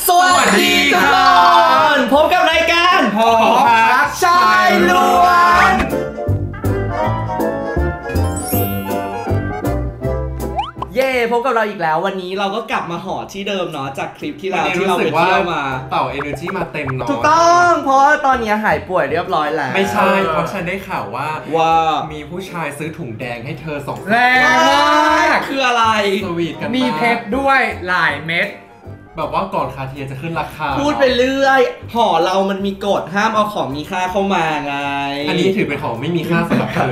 สวัสดีค่ะพบกับรายการหอพักชายล้วนเย่พบกับเราอีกแล้ววันนี้เราก็กลับมาหอที่เดิมเนาะจากคลิปที่เราไปเที่ยวมาเต่า energy มาเต็มเนาะถูกต้องเพราะตอนนี้หายป่วยเรียบร้อยแล้วไม่ใช่เพราะฉันได้ข่าวว่ามีผู้ชายซื้อถุงแดงให้เธอ2 แรงมากคืออะไรสวีทกันมีเพชรด้วยหลายเม็ดแบบว่าก่อนคาเทียจะขึ้นราคาพูดไปเรื่อยหอเรามันมีกฎห้ามเอาของมีค่าเข้ามาไงอันนี้ถือเป็นของไม่มีค่าสำหรับเธอ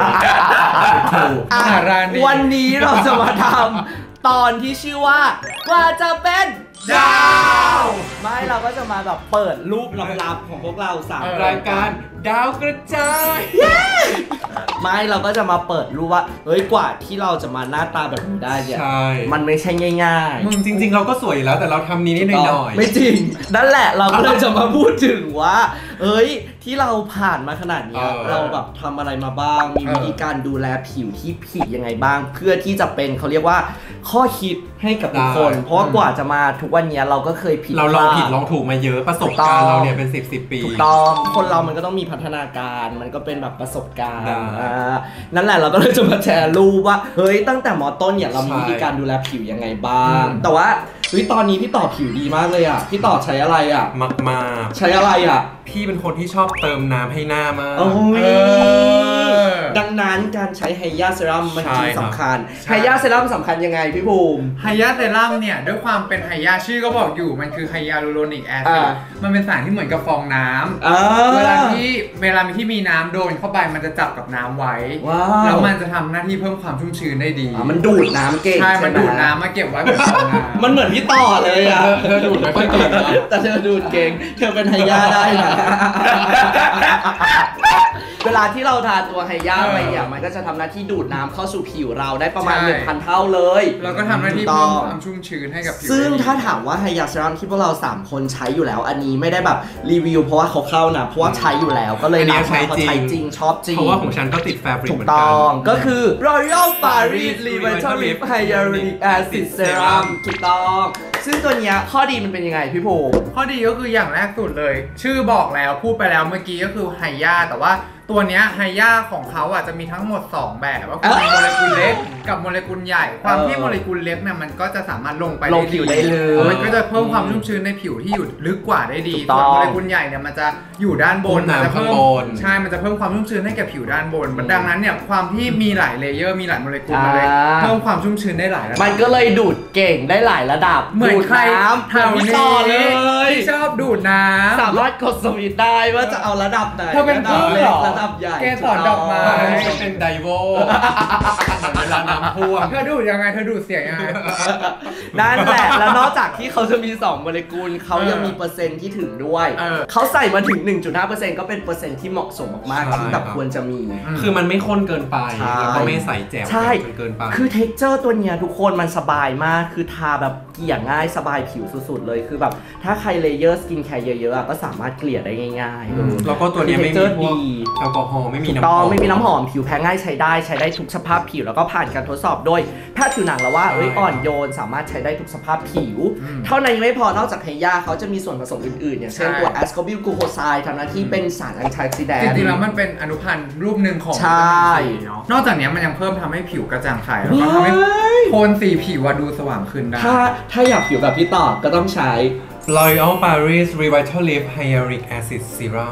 วันนี้เราจะมาทำตอนที่ชื่อว่ากว่าจะเป็นดาวไม่เราก็จะมาแบบเปิดรูปลับๆของพวกเรา3 รายการดาวกระจายไม่เราก็จะมาเปิดรูปว่าเฮ้ยกว่าที่เราจะมาหน้าตาแบบนี้ได้เนี่ยมันไม่ใช่ง่ายๆจริงๆเราก็สวยอยู่แล้วแต่เราทำนี้นิดหน่อยไม่จริงนั่นแหละเราก็เลยจะมาพูดถึงว่าเฮ้ยที่เราผ่านมาขนาดนี้เราแบบทำอะไรมาบ้างมีวิธีการดูแลผิวที่ผิดยังไงบ้างเพื่อที่จะเป็นเขาเรียกว่าข้อคิดให้กับทุกคนเพราะว่ากว่าจะมาทุกวันนี้เราก็เคยผิดเราลองผิดลองถูกมาเยอะประสบการณ์เราเนี่ยเป็น10 ปีถูกต้องคนเรามันก็ต้องมีพัฒนาการมันก็เป็นแบบประสบการณ์นั่นแหละเราก็เลยจะมาแชร์รูปว่าเฮ้ยตั้งแต่ม.ต้นเนี่ยเรามีวิธีการดูแลผิวยังไงบ้างแต่ว่าตอนนี้พี่ต่อผิวดีมากเลยอ่ะพี่ต่อใช้อะไรอ่ะมากใช้อะไรอ่ะพี่เป็นคนที่ชอบเติมน้ำให้หน้ามากดังนั้นการใช้ไฮยาเซรั่มมันจึงสำคัญไฮยาเซรั่มสำคัญยังไงพี่ภูมิไฮยาเซรั่มเนี่ยด้วยความเป็นไฮยาชื่อก็บอกอยู่มันคือไฮยาลูโรนิกแอซิดมันเป็นสารที่เหมือนกับฟองน้ำเวลาที่มีน้ำโดนเข้าไปมันจะจับกับน้ำไว้แล้วมันจะทำหน้าที่เพิ่มความชุ่มชื้นได้ดีมันดูดน้ำเก่งใช่มันดูดน้ำมาเก็บไว้เหมือนฟองน้ำมันเหมือนพี่ต่อเลยอ่ะเธอดูดไม่ค่อยเก่งแต่เธอดูดเก่งเธอเป็นไฮยาได้นะเวลาที่เราทาตัวไฮยาไปเนี่ยมันก็จะทำหน้าที่ดูดน้ำเข้าสู่ผิวเราได้ประมาณ 1,000 เท่าเลยแล้วก็ทำหน้าที่เพิ่มความชุ่มชื้นให้กับผิวซึ่งถ้าถามว่าไฮยาเซรั่มที่พวกเรา3คนใช้อยู่แล้วอันนี้ไม่ได้แบบรีวิวเพราะว่าเขาเข้านะเพราะว่าใช้อยู่แล้วก็เลยนำมาใช้จริงชอบจริงเพราะว่าของฉันก็ติดแฟบริกเหมือนกันถูกต้องก็คือ Royal Paris Revitalift Hyaluronic Acid Serum ถูกต้องซึ่งตัวเนี้ยข้อดีมันเป็นยังไงพี่ภูมิข้อดีก็คืออย่างแรกสุดเลยชื่อบอกแล้วพูดไปแล้วเมื่อกี้ก็คือไฮยาแต่ว่าตัวเนี้ยไฮยาของเขาอ่ะจะมีทั้งหมด2แบบก็คือโมเลกุลเล็กกับโมเลกุลใหญ่ความที่โมเลกุลเล็กเนี่ยมันก็จะสามารถลงไปลงผิวได้เลยมันก็จะเพิ่มความชุ่มชื้นในผิวที่อยู่ลึกกว่าได้ดีส่วนโมเลกุลใหญ่เนี่ยมันจะอยู่ด้านบนมันจะเพิ่มใช่มันจะเพิ่มความชุ่มชื้นให้แก่ผิวด้านบนดังนั้นเนี่ยความที่มีหลายเลเยอร์มีหลายโมเลกุลมาเลยเพิ่มความชุ่มชื้นได้หลายระดับมันก็เลยดูดเก่งได้หลายระดับเหมือนใครแถวนี้เลยที่ชอบดูดน้ำสามารถกดสวิตช์ได้ว่าจะเอาระดับไหนเธอเป็นพี่เหรอระดับใหญ่แกสอนดอกไม้เป็นไดโวเวลาน้ำท่วมเธอดูดยังไงเธอดูดเสียงยังไงนั่นแหละแล้วนอกจากที่เขาจะมี2โมเลกุลเขายังมีเปอร์เซ็นต์ที่ถึงด้วยเขาใส่มาถึง 1.5% ก็เป็นเปอร์เซ็นต์ที่เหมาะสมมากๆที่แบบควรจะมีคือมันไม่ข้นเกินไปแล้วก็ไม่ใส่แจ่วเกินไปคือเท็กเจอร์ตัวเนี้ยทุกคนมันสบายมากคือทาแบบเกลี่ยง่ายสบายผิวสุดๆเลยคือแบบถ้าใครเลเยอร์สกินแคร์เยอะๆก็สามารถเกลี่ยได้ง่ายๆแล้วก็ตัวนี้ไม่มีพวกแอลกอฮอล์ไม่มีน้ำหอมไม่มีน้ำหอมผิวแพ้ง่ายใช้ได้ทุกสภาพผิวแล้วก็ผ่านการทดสอบโดยแพทย์ผิวหนังแล้วว่าอ่อนโยนสามารถใช้ได้ทุกสภาพผิวเท่านั้นยังไม่พอนอกจากไฮยาเขาจะมีส่วนผสมอื่นๆอย่างเช่นตัวแอสคอบิลกลูโคไซด์ทำหน้าที่เป็นสารแอนตี้ออกซิแดนต์จริงๆแล้วมันเป็นอนุพันธ์รูปหนึ่งของใช่นอกจากนี้มันยังเพิ่มทำให้ผิวกระจ่างใสแล้วก็ทำให้โทนสีผิวดูสว่างขึ้นได้ถ้าอยากผิวแบบพี่ต่อก็ต้องใช้ L'Oréal Paris Revitalift Hyaluronic Acid Serum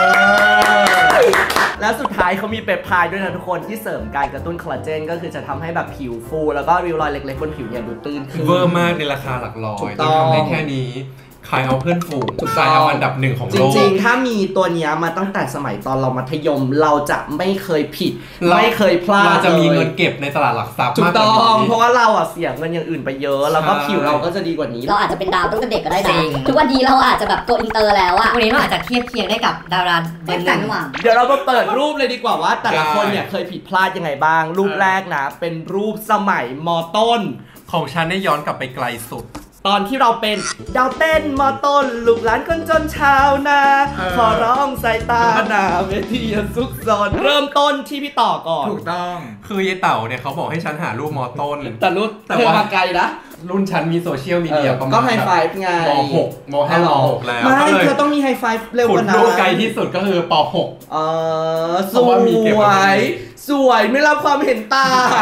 แล้วสุดท้ายเขามีเปปไทด์ด้วยนะทุกคนที่เสริมการกระตุ้นคอลลาเจนก็คือจะทำให้แบบผิวฟูแล้วก็ริ้วรอยเล็กๆบนผิวเนี่ยดูตื้นขึ้นเวอร์มากในราคาหลักร้อยต้องทำได้แค่นี้ขายเอาเพื่อนฝูงขายเอาอันดับ1ของโลกจริงๆถ้ามีตัวนี้มาตั้งแต่สมัยตอนเรามัธยมเราจะไม่เคยผิดไม่เคยพลาดเราจะมีเงินเก็บในตลาดหลักทรัพย์มากกว่านี้เพราะว่าเราเสียเงินอย่างอื่นไปเยอะแล้วก็ผิวเราก็จะดีกว่านี้เราอาจจะเป็นดาวตั้งแต่เด็กก็ได้นะทุกวันนี้เราอาจจะแบบโกอินเตอร์แล้วอะวันนี้เราอาจจะเทียบเคียงได้กับดาราเบอร์หนึ่งเดี๋ยวเรามาเปิดรูปเลยดีกว่าว่าแต่ละคนเนี่ยเคยผิดพลาดยังไงบ้างรูปแรกนะเป็นรูปสมัยม.ต้นของฉันได้ย้อนกลับไปไกลสุดตอนที่เราเป็นดาวเต้นมอต้นลูกหลานคนจนชาวนาขอร้องสายตาหนาเวทีซุกซนเริ่มต้นที่พี่ต่อก่อนถูกต้องคือยายเต่าเนี่ยเขาบอกให้ฉันหารูปมอต้นแต่รูปแต่ว่าไกลนะรุ่นฉันมีโซเชียลมีเดียประมาณก็ไฮไฟฟ์ไงม.6 ม.5 ม.6 แล้วไม่ก็เลยเธอต้องมีไฮไฟฟ์เร็วกว่านั้นขุดรูปไกลที่สุดก็คือป.6 สวยสวยไม่รับความเห็นต่าง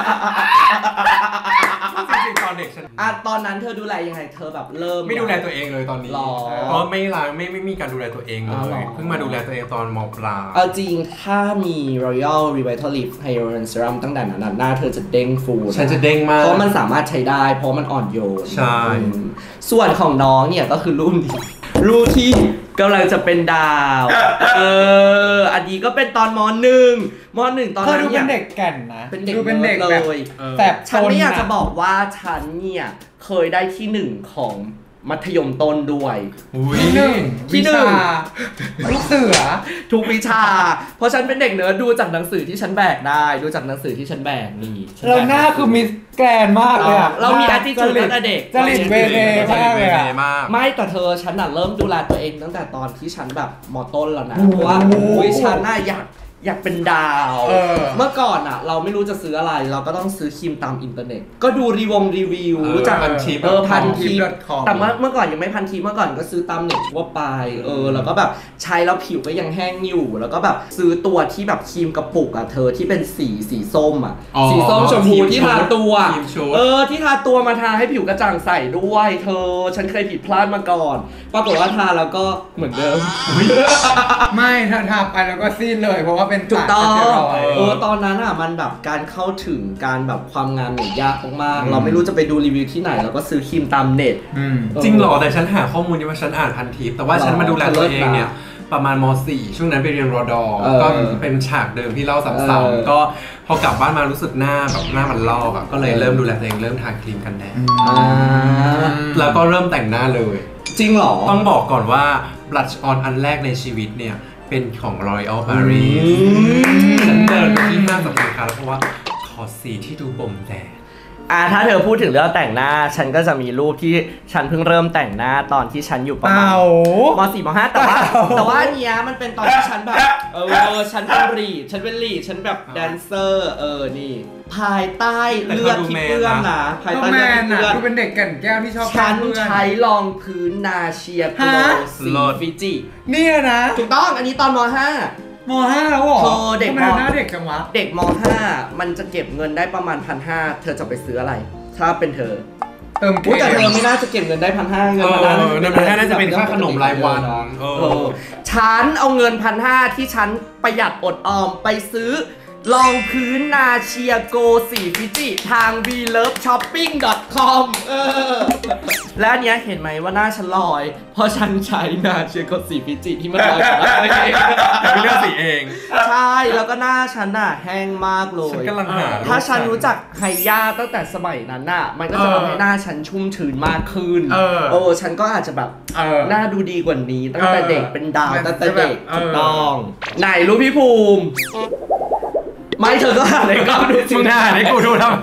จริงๆตอนเด็กฉันตอนนั้นเธอดูแลยังไงเธอแบบเริ่มไม่ดูแลตัวเองเลยตอนนี้เพราะไม่มีการดูแลตัวเองเลยเพิ่งมาดูแลตัวเองตอนม.ปลายเอาจริงถ้ามี Royal Revitalift Hyaluron Serum ตั้งแต่นั้นหน้าเธอจะเด้งฟูฉันจะเด้งมากเพราะมันสามารถใช้ได้เพราะมันอ่อนโยนใช่ส่วนของน้องเนี่ยก็คือรูปที่กำลังจะเป็นดาวอันนี้ก็เป็นตอนม.1 ตอนนั้นเนี่ยดูเป็นเด็กแก่นนะดูเป็นเด็กแบบแต่ฉันไม่อยากจะบอกว่าฉันเนี่ยเคยได้ที่1ของมัธยมต้นด้วยที่หนึ่งลูกเสือทุกวิชาเพราะฉันเป็นเด็กเนิร์ดดูจากหนังสือที่ฉันแบกได้ดูจากหนังสือที่ฉันแบกนี่เราหน้าคือมิสแกรนมากเลยอะเรามี attitude ตั้งแต่เด็กจริตเบเน่มากเลยอะไม่แต่เธอฉันเริ่มดูแลตัวเองตั้งแต่ตอนที่ฉันแบบม.ต้นแล้วนะเพราะว่าฉันอยากเป็นดาวเมื่อก่อนเราไม่รู้จะซื้ออะไรเราก็ต้องซื้อครีมตามอินเทอร์เน็ตก็ดูรีวิวรู้จักพันทิปแต่เมื่อก่อนยังไม่พันทิปเมื่อก่อนก็ซื้อตามเน็ตทั่วไปแล้วก็แบบใช้แล้วผิวก็ยังแห้งอยู่แล้วก็แบบซื้อตัวที่แบบครีมกระปุกเธอที่เป็นสีส้มสีส้มชมพูที่ทาตัวที่ทาตัวมาทาให้ผิวกระจ่างใสด้วยเธอฉันเคยผิดพลาดมาก่อนปรากฏว่าทาแล้วก็เหมือนเดิมไม่ทาไปแล้วก็ซีดเลยเพราะว่าเป็นถูกต้องตอนนั้นมันแบบการเข้าถึงการแบบความงามเนี่ยยากมากเราไม่รู้จะไปดูรีวิวที่ไหนเราก็ซื้อครีมตามเน็ตจริงเหรอแต่ฉันหาข้อมูลที่ว่าฉันอ่านพันทิปแต่ว่าฉันมาดูแลตัวเองเนี่ยประมาณม.4 ช่วงนั้นไปเรียนรอดอก็เป็นฉากเดิมที่เล่าซ้ำๆก็พอกลับบ้านมารู้สึกหน้ามันลอกก็เลยเริ่มดูแลตัวเองเริ่มทาครีมกันแดดแล้วก็เริ่มแต่งหน้าเลยจริงเหรอต้องบอกก่อนว่า blush on อันแรกในชีวิตเนี่ยเป็นของ L'Oréal Paris ฉันเดินไปที่ห้างสรรพสินค้าแล้วเพราะว่าขอสีที่ดูบ่มแดดถ้าเธอพูดถึงเรื่องแต่งหน้าฉันก็จะมีรูปที่ฉันเพิ่งเริ่มแต่งหน้าตอนที่ฉันอยู่ประมาณม.4 ม.5 แต่ว่าเนี้ยมันเป็นตอนที่ฉันแบบฉันเป็นลีดฉันแบบแดนเซอร์นี่ภายใต้เลือดที่เปื้อนนะภายใต้เลือดที่เปื้อนดูเป็นเด็กแก่นแก้วที่ชอบฉันใช้รองพื้นนาเชียโกลสีฟิจิเนี่ยนะถูกต้องอันนี้ตอนม.5 แล้วเหรอเด็กม. หน้าเด็กจังวะเด็กม.5 มันจะเก็บเงินได้ประมาณ 1,500 เธอจะไปซื้ออะไรถ้าเป็นเธอเติมแต่เธอไม่น่าจะเก็บเงินได้ 1,500 เงิน 1,500น่าจะเป็นค่าขนมรายวันฉันเอาเงิน 1,500 ที่ฉันประหยัดอดออมไปซื้อรองพื้นนาเชียโกสีฟิจิทาง vloveshopping.com และอันเนี้ยเห็นไหมว่าหน้าฉันลอยเพราะฉันใช้นาเชียโกสีฟิจิที่มันลอยของเราเองเลือกสีเองใช่แล้วก็หน้าฉันแห้งมากเลยฉันกำลังหาถ้าฉันรู้จักไฮย่าตั้งแต่สมัยนั้นมันก็จะทำให้หน้าฉันชุ่มชื้นมากขึ้นฉันก็อาจจะแบบหน้าดูดีกว่านี้ตั้งแต่เด็กเป็นดาวตั้งแต่เด็กถูกต้องไหนรู้พี่ภูมิไม่เธอก็หาในกล้องดูสิหน้าในกูดูทำไม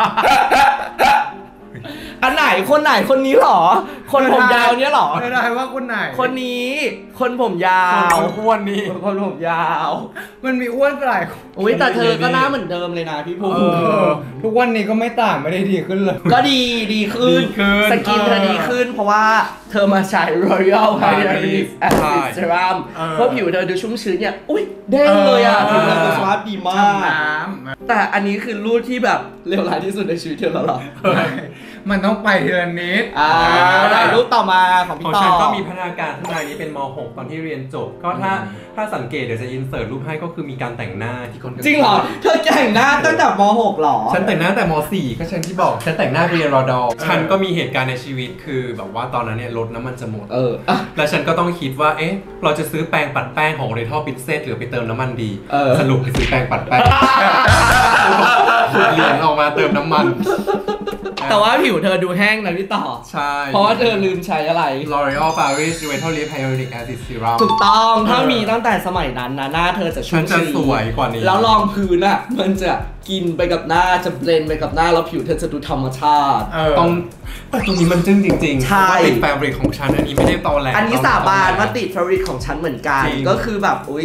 อันไหนคนนี้หรอคนผมยาวเนี้ยหรอไม่ได้ว่าคนไหนคนนี้คนผมยาวคนอ้วนนี่คนผมยาวมันมีอ้วนหลายอุ้ยแต่เธอก็หน้าเหมือนเดิมเลยนะพี่ภูมิทุกวันนี้ก็ไม่ต่างไม่ได้ดีขึ้นเลยก็ดีขึ้นสกินเธอดีขึ้นเพราะว่าเธอมาใช้ L'Oréal Paris Acid Serum เพราะผิวเธอดูชุ่มชื้นเนี่ยอุ้ยเด้งเลยผิวเธอดูสภาพดีมากแต่อันนี้คือรูปที่แบบเลวร้ายที่สุดในชีวิตเธอแล้วหรอมันต้องไปเดือนนิดถ่ายรูปต่อมาของพี่ต่อฉันก็มีพัฒนาการข้างในนี้เป็นม.6 ตอนที่เรียนจบก็ถ้าสังเกตเดี๋ยวจะอินเสิร์ตรูปให้ก็คือมีการแต่งหน้าที่คนจริงเหรอเธอแต่งหน้าตั้งแต่ม.6 หรอฉันแต่งหน้าแต่ม.4 ก็ฉันที่บอกฉันแต่งหน้าเรียนรอดอฉันก็มีเหตุการณ์ในชีวิตคือแบบว่าตอนนั้นเนี่ยรถน้ำมันจะหมดแล้วฉันก็ต้องคิดว่าเราจะซื้อแปรงปัดแป้งของ L'Oréal Princess หรือไปเติมน้ำมันดีสรุปไปซื้อแปรงปัดแป้งขุดเหรียญออกมาเติมน้ำมันแต่ว่าผิวเธอดูแห้งนะพี่ต่อใช่เพราะว่าเธอลืมใช้อะไร L'Oréal Paris Revitalift Hyaluronic Acid Serum ถูกต้องถ้ามีตั้งแต่สมัยนั้นนะหน้าเธอจะชุ่มชื้นสวยกว่านี้แล้วรองพื้นมันจะกินไปกับหน้าจะเบลนไปกับหน้าแล้วผิวเธอจะดูธรรมชาติต้องแต่ตรงนี้มันจึ้งจริงๆใช่ติดแฟบริกของฉันอันนี้ไม่ได้ตอแหลอันนี้สาบานว่าติดแฟบริกของฉันเหมือนกันก็คือแบบอุ๊ย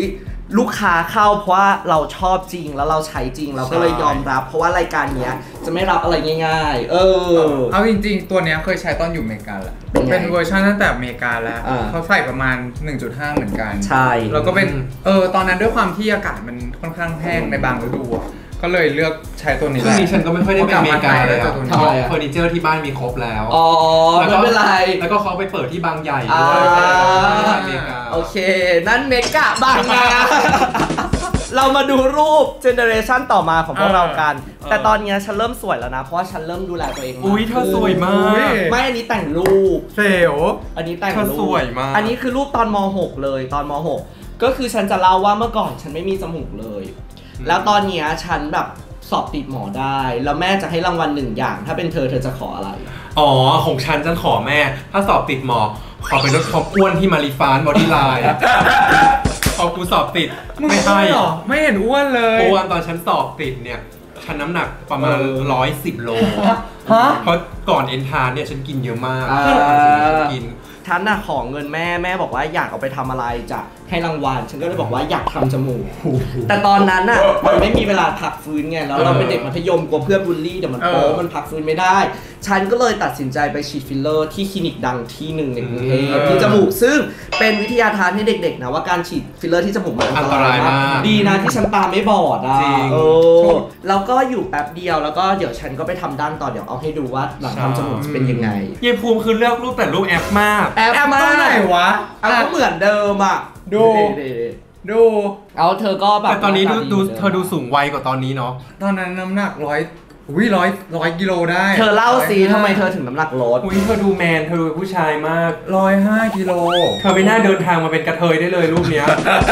ลูกค้าเข้าเพราะว่าเราชอบจริงแล้วเราใช้จริงเราก็เลยยอมรับเพราะว่ารายการเนี้ยจะไม่รับอะไรง่ายๆเอาจริงๆตัวเนี้ยเคยใช้ตอนอยู่อเมริกาแหละเป็นเวอร์ชันตั้งแต่อเมริกาแล้วเขาใส่ประมาณ 1.5 เหมือนกันใช่แล้วก็เป็นตอนนั้นด้วยความที่อากาศมันค่อนข้างแห้งในบางฤดูก็เลยเลือกใช้ตัวนี้ซึ่งดิฉันก็ไม่ค่อยได้ไปอเมริกาเลยเพราะเฟอร์นิเจอร์ที่บ้านมีครบแล้วไม่เป็นไรแล้วก็เขาไปเปิดที่บางใหญ่ด้วยโอเคนั่นเมกะบางนาเรามาดูรูปเจเนอเรชันต่อมาของพวกเรากันแต่ตอนนี้ฉันเริ่มสวยแล้วนะเพราะว่าฉันเริ่มดูแลตัวเองอุ้ยเธอสวยมากไม่อันนี้แต่งรูปเซลอันนี้แต่งรูปสวยมากอันนี้คือรูปตอนม.6 เลยตอนม.6 ก็คือฉันจะเล่าว่าเมื่อก่อนฉันไม่มีจมูกเลยแล้วตอนนี้ฉันแบบสอบติดหมอได้แล้วแม่จะให้รางวัล1 อย่างถ้าเป็นเธอจะขออะไรของฉันขอแม่ถ้าสอบติดหมอขอเป็นลดความอ้วนที่มาริฟานบอดี้ไลน์พอกูสอบติดไม่ให้ไม่เห็นอ้วนเลยอ้วนตอนฉันสอบติดเนี่ยฉันน้ำหนักประมาณ110 โลเพราะก่อนเอนทานเนี่ยฉันกินเยอะมากฉันน่ะขอเงินแม่บอกว่าอยากเอาไปทำอะไรจะให้รางวัลฉันก็เลยบอกว่าอยากทำจมูกแต่ตอนนั้นน่ะมันไม่มีเวลาพักฟื้นไงแล้วเราเป็นเด็กมัธยมกลัวเพื่อนบูลลี่เดี๋ยวมันโป๊มันพักฟื้นไม่ได้ฉันก็เลยตัดสินใจไปฉีดฟิลเลอร์ที่คลินิกดังที่หนึ่งในกรุงเทพที่จมูกซึ่งเป็นวิทยาทานให้เด็กๆนะว่าการฉีดฟิลเลอร์ที่จมูกมันอันตรายมากดีนะที่ฉันตาไม่บอดแล้วก็อยู่แป๊บเดียวแล้วก็เดี๋ยวฉันก็ไปทำดั้งต่อเดี๋ยวเอาให้ดูว่าหลังทำจมูกจะเป็นยังไงเยภูมิคือเลือกรูปแต่รูปแอปมากแอปมากไหนวะก็เหมือนเดิมอ่ะดูเอาเธอก็แบบแต่ตอนนี้เธอดูสูงวัยกว่าตอนนี้เนาะตอนนั้นน้ำหนัก100 กิโลได้เธอเล่าสิทำไมเธอถึงน้ำหนักลดเธอดูแมนเธอดูผู้ชายมาก 105 กิโลเธอไม่น่าเดินทางมาเป็นกระเทยได้เลยรูปเนี้ย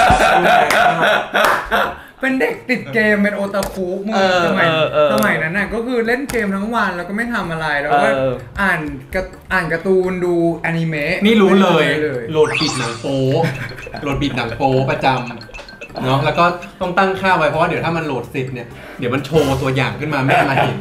เป็นเด็กติดเกมเป็นโอตาคุเมื่อสมัยนั้นน่ะก็คือเล่นเกมทั้งวันแล้วก็ไม่ทำอะไรแล้วก็อ่านการ์ตูนดูอนิเมะนี่รู้เลยโหลดปิดหนังโป๊ประจำเนาะแล้วก็ต้องตั้งค่าไว้เพราะว่าเดี๋ยวถ้ามันโหลด10เนี่ยเดี๋ยวมันโชว์ตัวอย่างขึ้นมาแม่มาเห็น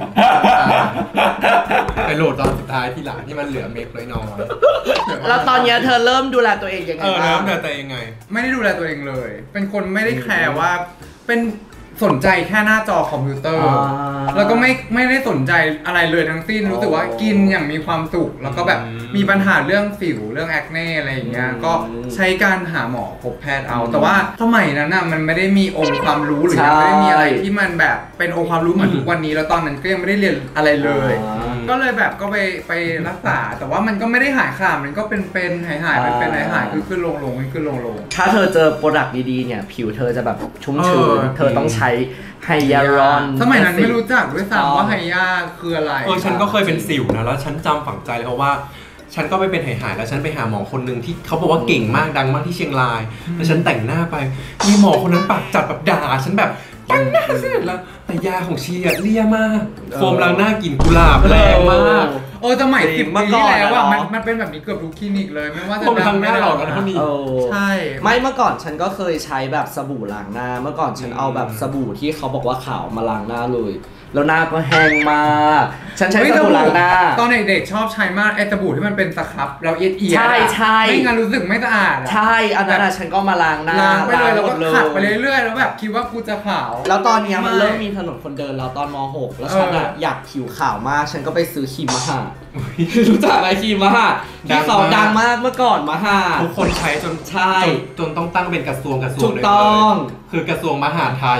ไปโหลดตอนสุดท้ายทีหลังที่มันเหลือเมกน้อยแล้วตอนนี้เธอเริ่มดูแลตัวเองยังไงบ้างเริ่มดูแลตัวเองไงไม่ได้ดูแลตัวเองเลยเป็นคนไม่ได้แคร์ว่าเป็นสนใจแค่หน้าจอคอมพิวเตอร์แล้วก็ไม่ได้สนใจอะไรเลยทั้งสิ้นรู้สึกว่ากินอย่างมีความสุขแล้วก็แบบมีปัญหาเรื่องสิวเรื่องแอคเน่อะไรอย่างเงี้ยก็ใช้การหาหมอพบแพทย์เอาแต่ว่าสมัยนั้นน่ะมันไม่ได้มีองค์ความรู้หรือไม่ได้มีอะไรที่มันแบบเป็นองค์ความรู้เหมือนทุกวันนี้แล้วตอนนั้นก็ยังไม่ได้เรียนอะไรเลยก็เลยแบบก็ไปรักษาแต่ว่ามันก็ไม่ได้หายขาดมันก็เป็นหายเป็นหายขึ้นลงขึ้นลงถ้าเธอเจอโปรดักต์ดีๆเนี่ยผิวเธอจะแบบชุ่มชื้นเธอต้องใช้ไฮยาลอนสมัยนั้นไม่รู้จักด้วยซ้ำว่าไฮยาคืออะไรฉันก็เคยเป็นสิวนะแล้วฉันจำฝังใจเลยเพราะว่าฉันก็ไปเป็นหายแล้วฉันไปหาหมอคนหนึ่งที่เขาบอกว่าเก่งมากดังมากที่เชียงรายแล้วฉันแต่งหน้าไปมีหมอคนนั้นปากจัดแบบด่าฉันแบบแต่งหน้าเสร็จแล้วแต่ยาของชีเลี่ยมากโฟมล้างหน้ากลิ่นกุหลาบแรงมากสมัย10 ปีที่แล้วว่ามันเป็นแบบนี้เกือบทุกคลินิกเลยไม่ว่าจะทำหน้าหล่อกันเท่านี้ใช่ไม่เมื่อก่อนฉันก็เคยใช้แบบสบู่ล้างหน้าเมื่อก่อนฉันเอาแบบสบู่ที่เขาบอกว่าขาวมาล้างหน้าเลยแล้วหน้าก็แห้งมากฉันใช้สบู่ล้างหน้าตอนเด็กๆชอบใช้มากไอ้สบู่ที่มันเป็นสครับแล้วเอียดใช่ไม่งั้นรู้สึกไม่สะอาดใช่อันนั้นฉันก็มาล้างหน้าล้างไปเลยแล้วก็ขัดไปเรื่อยๆแล้วแบบคิดว่ากูจะขาวแล้วตอนนี้มันเริ่มมีถนนคนเดินแล้วตอนม.6 แล้วฉันอยากผิวขาวมากฉันก็ไปซื้อครีมมหารู้จักไหมครีมมหาที่เขาดังมากเมื่อก่อนมหาทุกคนใช้จนต้องตั้งเป็นกระทรวงถูกต้องคือกระทรวงมหาดไทย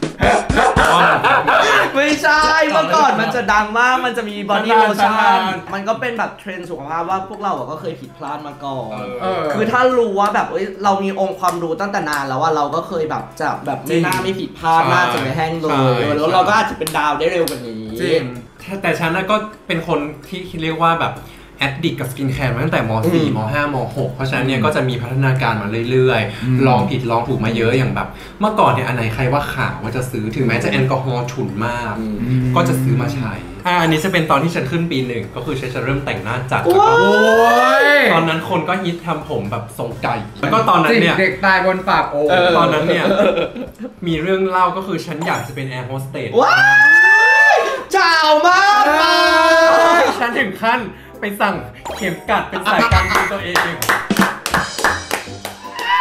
ไม่ใช่เมื่อก่อนมันจะดังมากมันจะมีบอดี้โลชั่นมันก็เป็นแบบเทรนด์สุขภาพว่าพวกเราก็เคยผิดพลาดมาก่อนคือถ้ารู้ว่าแบบเรามีองค์ความรู้ตั้งแต่นานแล้วว่าเราก็เคยแบบจะแบบไม่ผิดพลาดน่าจะไม่แห้งเลยแล้วเราก็อาจจะเป็นดาวได้เร็วกว่านี้แต่ฉันก็เป็นคนที่เรียกว่าแบบแอดดิกกับสกินแคร์มาตั้งแต่ม.4 ม.5 ม.6 เพราะฉะนั้นเนี่ยก็จะมีพัฒนาการมาเรื่อยๆลองผิดลองถูกมาเยอะอย่างแบบเมื่อก่อนเนี่ยอันไหนใครว่าขาวว่าจะซื้อถึงแม้จะแอลกอฮอล์ฉุนมากก็จะซื้อมาใช้อันนี้จะเป็นตอนที่ฉันขึ้นปี 1ก็คือฉันจะเริ่มแต่งหน้าจัดตอนนั้นคนก็ฮิตทำผมแบบทรงไก่แล้วก็ตอนนั้นเนี่ยเด็กตายบนปากโอ่งตอนนั้นเนี่ยมีเรื่องเล่าก็คือฉันอยากจะเป็นแอร์โฮสเตสเจ้ามากฉันถึงขั้นไปสั่งเข็มกัดเป็นสายการบินตัวเองให้ค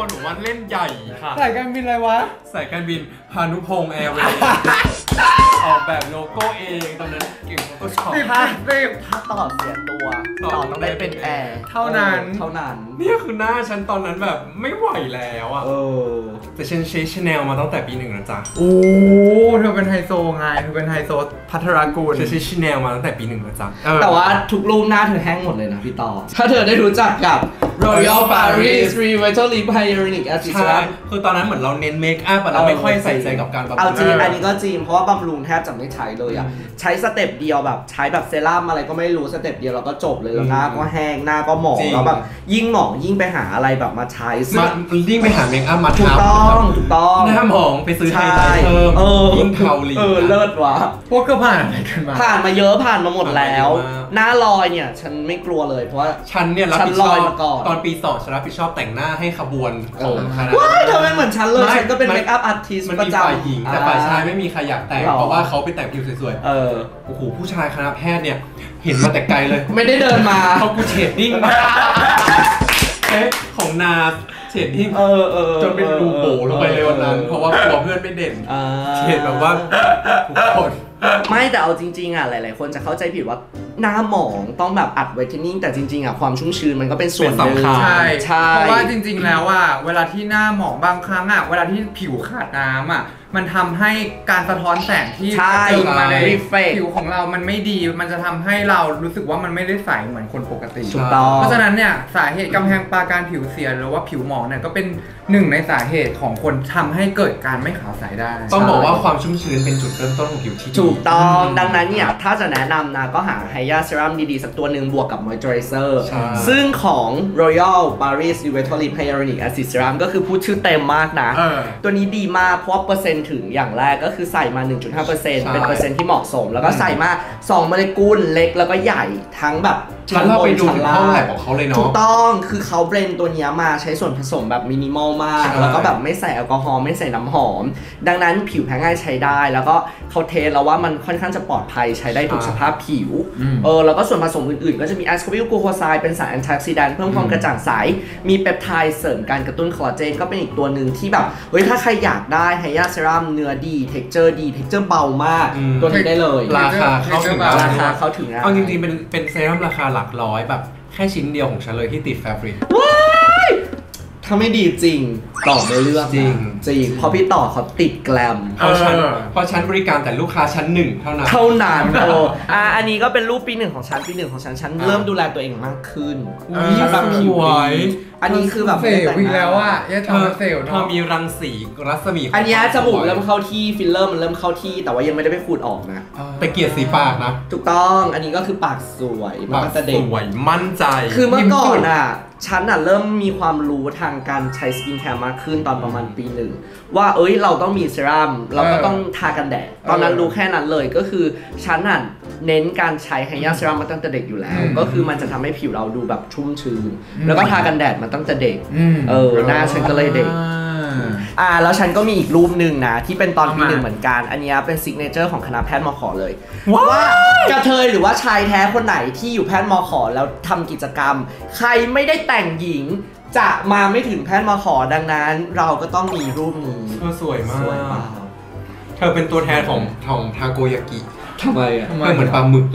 คนบอกว่าเล่นใหญ่ค่ะสายการบินอะไรวะสายการบินพานุพงษ์แอร์เวย์ออกแบบโลโก้เองตอนนั้นเก่งโฟโต้ช็อปถ้าต่อเสียตัวต่อต้องได้เป็นแอร์เท่านั้นเนี่ยคือหน้าฉันตอนนั้นแบบไม่ไหวแล้วอ่ะแต่ฉันใช้ชาแนลมาตั้งแต่ปี 1นะจ๊ะโอ้เธอเป็นไฮโซไงเธอเป็นไฮโซพัทรกุลฉันใช้ชาแนลมาตั้งแต่ปี 1นะจ๊ะแต่ว่าทุกรูปหน้าเธอแห้งหมดเลยนะพี่ต่อถ้าเธอได้รู้จักกับ Royal Paris Revitalift Hyaluronic Acid ใช่คือตอนนั้นเหมือนเราเน้นเมคอัพเราไม่ค่อยใส่ใจกับการบำรุงเอาจริงอันนี้ก็จริงเพราะว่าบำรุงแทบจะไม่ใช้เลยอ่ะใช้สเต็ปเดียวแบบใช้แบบเซรั่มอะไรก็ไม่รู้สเต็ปเดียวเราก็จบเลยแล้วหน้าก็แห้งหน้าก็หมองแล้วแบบยิ่งหมองยิ่งไปหาอะไรแบบมาใช้ยิ่งไปหาเมคอัพมาถูกทำต้องหน้าหมองไปซื้อไฮไลท์เพิ่มยิ่งเทาลีเลิศวะพวกก็ผ่านอะไรกันมาผ่านมาเยอะผ่านมาหมดแล้วหน้าลอยเนี่ยฉันไม่กลัวเลยเพราะว่าฉันเนี่ยรับผิดชอบตอนปี2ฉันรับผิดชอบแต่งหน้าให้ขบวนของคณะว้ายเธอเป็นเหมือนฉันเลยฉันก็เป็นเมคอัพอาร์ติสต์ประจำฝ่ายหญิงแต่ฝ่ายชายไม่มีใครอยากแต่งเพราะว่าเขาไปแต่งผิวสวยๆโอ้โหผู้ชายคณะแพทย์เนี่ยเห็นมาแต่ไกลเลยไม่ได้เดินมาเขากูเชดดิ้งของนาเชดดิ้งจนเป็นรูโบลงไปเลยวันนั้นเพราะว่ากลัวเพื่อนไม่เด่นเชดแบบว่าทุกคนไม่แต่เอาจริงๆอ่ะหลายๆคนจะเข้าใจผิดว่าหน้าหมองต้องแบบอัดไวท์เทนนิ่งแต่จริงๆอ่ะความชุ่มชื้นมันก็เป็นส่วนหนึ่งใช่เพราะว่าจริงๆแล้วอ่ะเวลาที่หน้าหมองบางครั้งอ่ะเวลาที่ผิวขาดน้ำอ่ะมันทำให้การสะท้อนแสงที่เจอมาในผิวของเรามันไม่ดีมันจะทำให้เรารู้สึกว่ามันไม่ได้ใสเหมือนคนปกติเพราะฉะนั้นเนี่ยสาเหตุกำแพงปราการผิวเสียหรือว่าผิวหมองเนี่ยก็เป็นหนึ่งในสาเหตุของคนทำให้เกิดการไม่ขาวใสได้ต้องบอกว่าความชุ่มชื้นเป็นจุดเริ่มต้นของผิวที่ดีถูกต้องดังนั้นเนี่ยถ้าจะแนะนำนะก็หาไฮยาเซรั่มดีๆสักตัวหนึ่งบวกกับมอยเจอไรเซอร์ซึ่งของ Royal Paris Revitalift Hyaluronic Acid Serum ก็คือพูดชื่อเต็มมากนะตัวนี้ดีมากเพราะว่าเปอร์เซ็นต์ถึงอย่างแรกก็คือใส่มา 1.5% เป็นเปอร์เซ็นต์ที่เหมาะสมแล้วก็ใส่มา2โมเลกุลเล็กแล้วก็ใหญ่ทั้งแบบชั้นบนชั้นล่างของเขาเลยเนาะถูกต้องคือเขาเบรนตัวนี้มาใช้ส่วนผสมแบบมินิมอลมากแล้วก็แบบไม่ใส่แอลกอฮอล์ไม่ใส่น้ำหอมดังนั้นผิวแพ้ง่ายใช้ได้แล้วก็เขาเทสแล้วว่ามันค่อนข้างจะปลอดภัยใช้ได้ทุกสภาพผิวแล้วก็ส่วนผสมอื่นๆก็จะมีแอสคอบิลกลูโคไซด์เป็นสารแอนตี้ออกซิแดนต์เพิ่มความกระจ่างใสมีเปปไทด์เสริมการกระตุ้นคอลลาเจนก็เป็นอีกตัวหนึ่งที่แบบเฮ้ยถ้าใครอยากได้ไฮยาเซรั่มเนื้อดีเท็กเจอร์ดีเท็กเจอร์เบามากตัวนี้ได้เลยราคาเข้าถึงเอาจริงๆเป็นเซรั่มราคาหลักร้อยแบบแค่ชิ้นเดียวของฉันเลยที่ติดแฟบริกถ้าไม่ดีจริงต่อไม่เลือกจริงเพราะพี่ต่อเขาติดแกลมเพราะฉันบริการแต่ลูกค้าชั้น1เท่านั้นอันนี้ก็เป็นรูปปี1ของฉันฉันเริ่มดูแลตัวเองมากขึ้นฉันแบบผิวอันนี้คือแบบเซลล์อีกแล้วอ่ะยังทำเซลล์เธอมีรังสีรัศมีอันนี้จมูกเริ่มเข้าที่ฟิลเลอร์มันเริ่มเข้าที่แต่ว่ายังไม่ได้ไปขูดออกนะแต่เกลียดสีปากนะถูกต้องอันนี้ก็คือปากสวยปากสวยมั่นใจคือเมื่อก่อนอ่ะฉันเริ่มมีความรู้ทางการใช้สกินแคร์มากขึ้นตอนประมาณปี 1ว่าเราต้องมีเซรั่มเราก็ต้องทากันแดดตอนนั้นรู้แค่นั้นเลยก็คือฉันเน้นการใช้ไฮยาเซรั่มมาตั้งแต่เด็กอยู่แล้วก็คือมันจะทำให้ผิวเราดูแบบชุ่มชื้นแล้วก็ทากันแดดมาตั้งแต่เด็กหน้าฉันก็เลยเด็กแล้วฉันก็มีอีกรูปหนึ่งนะที่เป็นตอนปี 1เหมือนกันอันนี้เป็นซิกเนเจอร์ของคณะแพทย์มข.เลยว่ากระเทยหรือว่าชายแท้คนไหนที่อยู่แพทย์มข.แล้วทำกิจกรรมใครไม่ได้แต่งหญิงจะมาไม่ถึงแพทย์มข.ดังนั้นเราก็ต้องมีรูปนี้สวยมากเธอเป็นตัวแทนของทาโกยากิทำไมอ่ะเหมือนปลาหมึก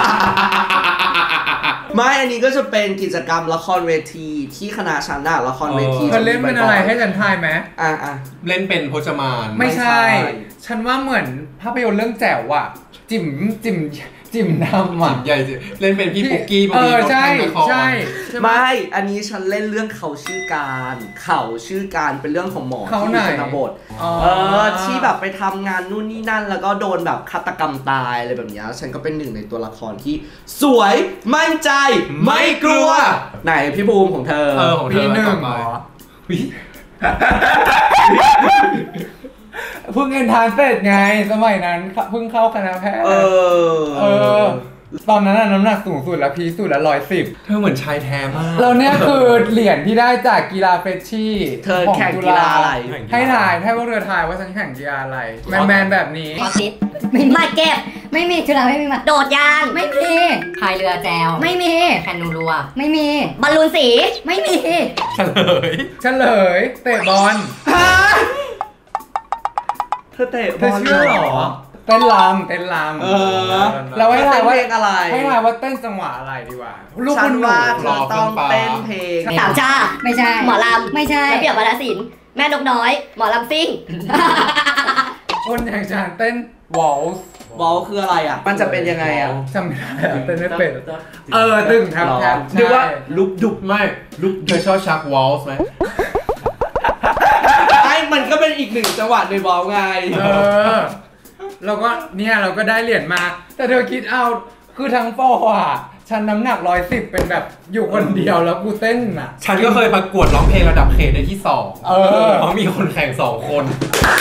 ไม่อันนี้ก็จะเป็นกิจกรรมละครเวทีที่คณะฉันละครเวทีเล่นเป็นอะไรให้ฉันทายไหมเล่นเป็นพจมานไม่ใช่ฉันว่าเหมือนภาพยนตร์เรื่องแจ๋วอ่ะจิ๋มน้ำอ่ะใหญ่เล่นเป็นพี่ปุ๊กกี้ใช่ไม่อันนี้ฉันเล่นเรื่องเขาชื่อการเป็นเรื่องของหมอที่อยู่ชนบทที่แบบไปทำงานนู่นนี่นั่นแล้วก็โดนแบบฆาตกรรมตายอะไรแบบนี้ฉันก็เป็นหนึ่งในตัวละครที่สวยมั่นใจไม่กลัวไหนพี่บูมของเธอของเธอ 1หรอเพิ่งเอ็นทานเสร็จไงสมัยนั้นเพิ่งเข้าคณะแพทย์ตอนนั้นน่ะน้ำหนักสูงสุดแล้วพีคสุดแล้ว110 เธอเหมือนชายแท้มากแล้วเนี่ยคือเหรียญที่ได้จากกีฬาเฟชชี่เธอแข่งกีฬาอะไรให้ถ่ายให้พวกเธอถ่ายว่าฉันแข่งกีฬาอะไรแมนแบบนี้คอสิไม่มาเก็บไม่มีจุฬาไม่มีมาโดดยางไม่มีพายเรือแจวไม่มีแคนูรัวไม่มีบอลลูนสีไม่มีเฉลยเตะบอลเธอเตะบอลเชื่อหรอเต้นรำเราให้ทายว่าอะไรให้ทายว่าเต้นจังหวะอะไรดีกว่าลูกคุณหนูต้องเต้นเพลงสามชาไม่ใช่หมอลำไม่ใช่ระเบียบวาทศิลป์แม่นกน้อยหมอลำซิ่งคนอย่างฉันเต้นวอลส์คืออะไรอ่ะมันจะเป็นยังไงอ่ะจำไม่ได้เต้นไม่เป็นตึงครับดูว่าลุกดุไม่ลุกเธอชอบชักวอลส์ไหมมันก็เป็นอีกหนึ่งจังหวะในวอลไงเราก็ได้เหรียญมาแต่เธอคิดเอาคือทั้งปออ่ะฉันน้ำหนัก110เป็นแบบอยู่คนเดียวแล้วกูเต้นอ่ะฉันก็เคยประกวดร้องเพลงระดับเขตในที่2เพราะมีคนแข่ง2 คน